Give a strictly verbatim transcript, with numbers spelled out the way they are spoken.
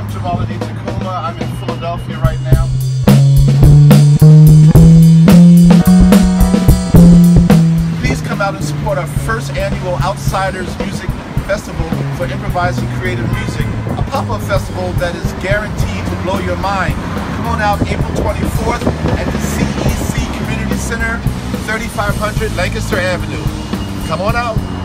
I'm Jamaaladeen Tacuma. I'm in Philadelphia right now. Please come out and support our first annual Outsiders Music Festival for improvised and creative music, a pop-up festival that is guaranteed to blow your mind. Come on out April twenty-fourth at the C E C Community Center, thirty-five hundred Lancaster Avenue. Come on out.